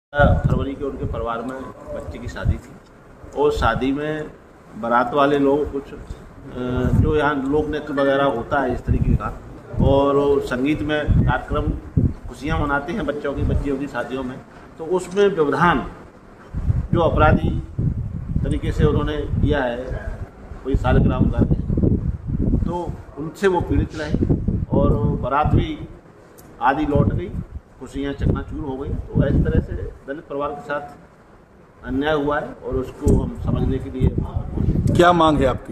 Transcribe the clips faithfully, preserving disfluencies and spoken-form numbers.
फरवरी के उनके परिवार में बच्चे की शादी थी और शादी में बारात वाले लोग कुछ जो यहाँ लोक नृत्य वगैरह होता है इस तरीके का और संगीत में कार्यक्रम खुशियाँ मनाते हैं बच्चों की बच्चियों की शादियों में, तो उसमें व्यवधान जो अपराधी तरीके से उन्होंने किया है कोई सालगिरह करके, तो उनसे वो पीड़ित रहे और बारात भी आधी लौट गई, खुशियाँ चकनाचूर हो गई। तो इस तरह से दलित परिवार के साथ अन्याय हुआ है और उसको हम समझने के लिए क्या मांग है आपकी?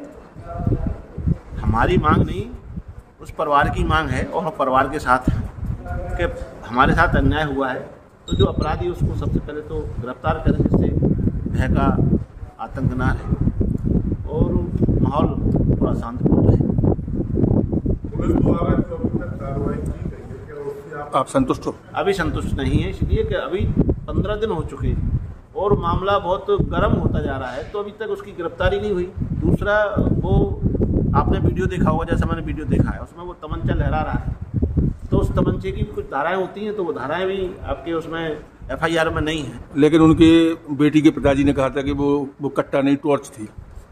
हमारी मांग नहीं, उस परिवार की मांग है और हम परिवार के साथ हैं कि हमारे साथ अन्याय हुआ है तो जो अपराधी उसको सबसे पहले तो गिरफ्तार करें जिससे भय का आतंक ना रहे और माहौल थोड़ा शांतिपूर्ण रहे। आप संतुष्ट हो? अभी संतुष्ट नहीं है, इसलिए कि अभी पंद्रह दिन हो चुके हैं और मामला बहुत गर्म होता जा रहा है, तो अभी तक उसकी गिरफ्तारी नहीं हुई। दूसरा, वो आपने वीडियो देखा होगा, जैसा मैंने वीडियो देखा है, उसमें वो तमंचा लहरा रहा है, तो उस तमंचे की भी कुछ धाराएं होती हैं, तो वो धाराएं भी आपके उसमें एफ आई आर में नहीं है। लेकिन उनके बेटी के पिताजी ने कहा था कि वो वो कट्टा नहीं टॉर्च थी।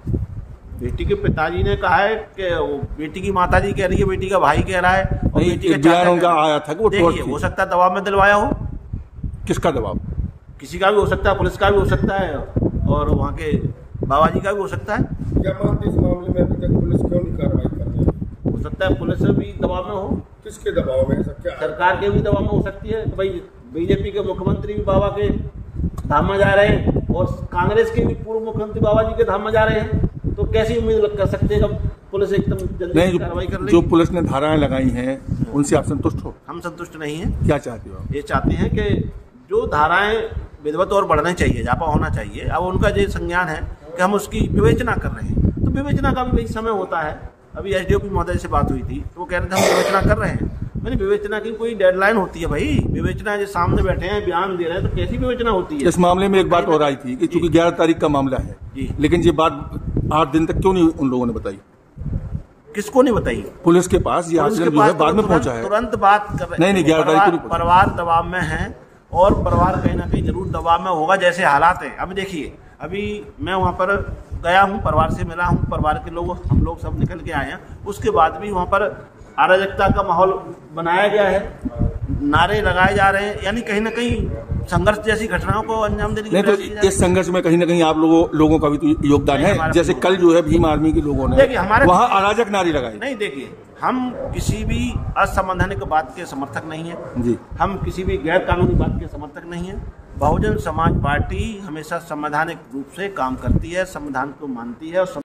बेटी के पिताजी ने कहा है कि वो बेटी की माताजी कह रही है, बेटी का भाई कह रहा है और नहीं, बेटी का बयान उनका आया था कि वो टॉर्च थी। हो सकता है दबाव में दिलवाया हो। किसका दबाव? किसी का भी हो सकता है, पुलिस का भी हो सकता है और वहाँ के बाबा जी का भी हो सकता है। क्या मानते इस मामले में अभी तक पुलिस क्यों नहीं कार्रवाई कर रही है? हो सकता है पुलिस भी दबाव में हो। किसके दबाव में? ऐसा क्या? सरकार के भी दबाव में हो सकती है कि भाई बीजेपी के मुख्यमंत्री भी बाबा के धाम में जा रहे हैं और कांग्रेस के भी पूर्व मुख्यमंत्री बाबा जी के धाम में जा रहे हैं, तो कैसी उम्मीद कर सकते हैं जब पुलिस एकदम जल्दी कार्रवाई कर रही है। जो पुलिस ने धाराएं लगाई हैं उनसे आप संतुष्ट हो? हम संतुष्ट नहीं हैं। क्या चाहते हो? ये चाहते हैं कि जो धाराएं विधिवत और बढ़ना चाहिए, जापा होना चाहिए, अब उनका जो संज्ञान है कि हम उसकी विवेचना कर रहे हैं, तो विवेचना का भी वही समय होता है। अभी एस डी ओ पी महोदय से बात हुई थी तो वो कह रहे थे हम विवेचना कर रहे हैं। मैंने विवेचना की कोई डेडलाइन होती है भाई? विवेचना जो सामने बैठे हैं बयान दे रहे हैं तो कैसी विवेचना होती है? इस मामले में एक बात और आई थी कि चूंकि ग्यारह तारीख का मामला है, लेकिन ये बात आठ दिन तक क्यों नहीं उन लोगों ने बताई? किसको नहीं बताई? पुलिस के पास ये आवेदन जो है बाद में पहुंचा है। तुरंत बात कर रहे नहीं नहीं ग्यारह तारीख को परिवार दबाव में है और परिवार कहीं ना कहीं जरूर दबाव में होगा जैसे हालात हैं। अभी देखिए, अभी मैं वहाँ पर गया हूँ, परिवार से मिला हूँ, परिवार के लोग हम लोग सब निकल के आए हैं, उसके बाद भी वहाँ पर अराजकता का माहौल बनाया गया है, नारे लगाए जा रहे हैं, यानी कहीं ना कहीं संघर्ष जैसी घटनाओं को अंजाम देने की नहीं। तो इस संघर्ष में कहीं ना कहीं आप लोगों लोगों का भी तो योगदान है। जैसे कल जो है भीम आर्मी के लोगों ने वहाँ अराजक नारे लगाए। नहीं, देखिए, हम किसी भी असंवैधानिक बात के समर्थक नहीं है जी, हम किसी भी गैर कानूनी बात के समर्थक नहीं है। बहुजन समाज पार्टी हमेशा संवैधानिक रूप से काम करती है, संविधान को मानती है और